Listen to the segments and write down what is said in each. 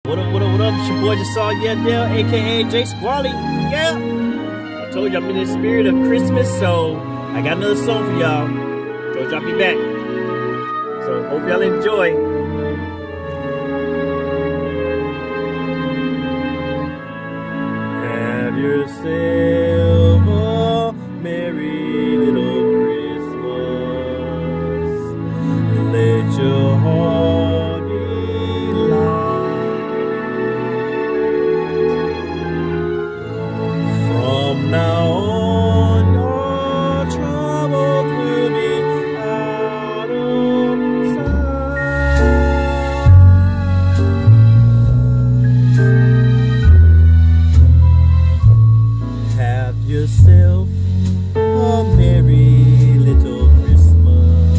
what up? It's your boy JSqualley, aka JSqualley. Yeah. I told you I'm in the spirit of Christmas, so I got another song for y'all. Told you I'll be back. So hope y'all enjoy. Have yourself a merry little Christmas. Let your heart be light. From now on, your troubles will be out of sight. Have yourself a merry little Christmas.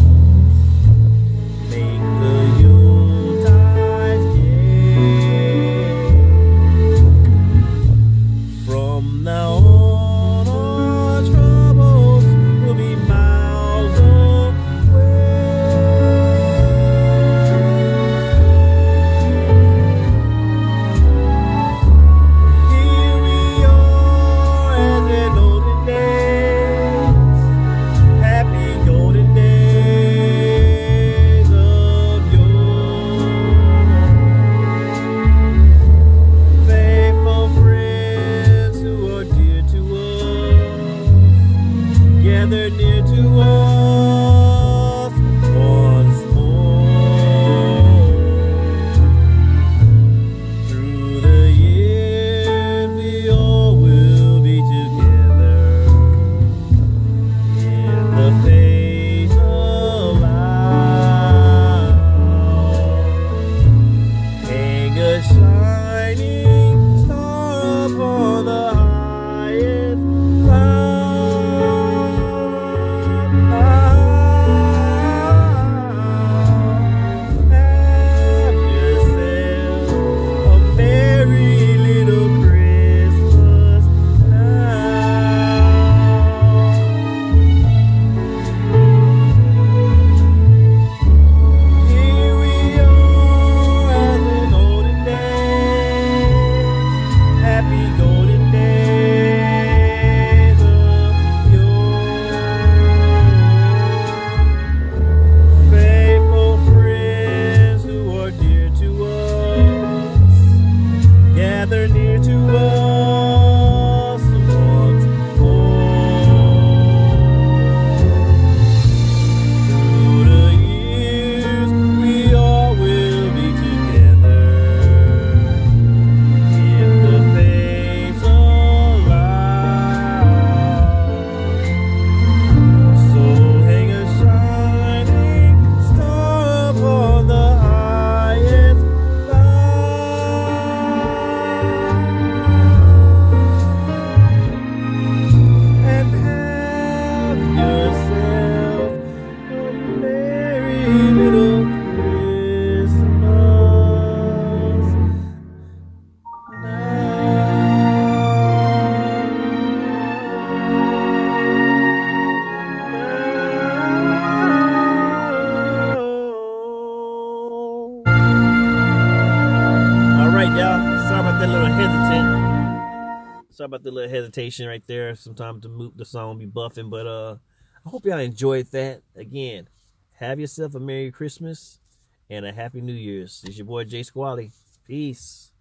Make the Yuletide gay. From now on, our troubles will be miles away. Here we are as in olden days, happy golden days of yore. Faithful friends who are dear to us, gather near to us once more. Through the years we all will be together in the face aloud. Hang a shining star upon the highest cloud. Have yourself a merry little Christmas now. Here we are as in olden days, happy golden days of yore. Faithful friends who are dear to us, gather near to us once more. Through the years we all will be together in the face aloud. So hang a shining star upon the highest cloud, and have yourself a merry little Christmas now. All right, y'all. Sorry about that little Sorry about the little hesitation right there. Sometimes the song be buffing, but I hope y'all enjoyed that. Again, have yourself a Merry Christmas and a Happy New Year's. It's your boy JSqualley. Peace.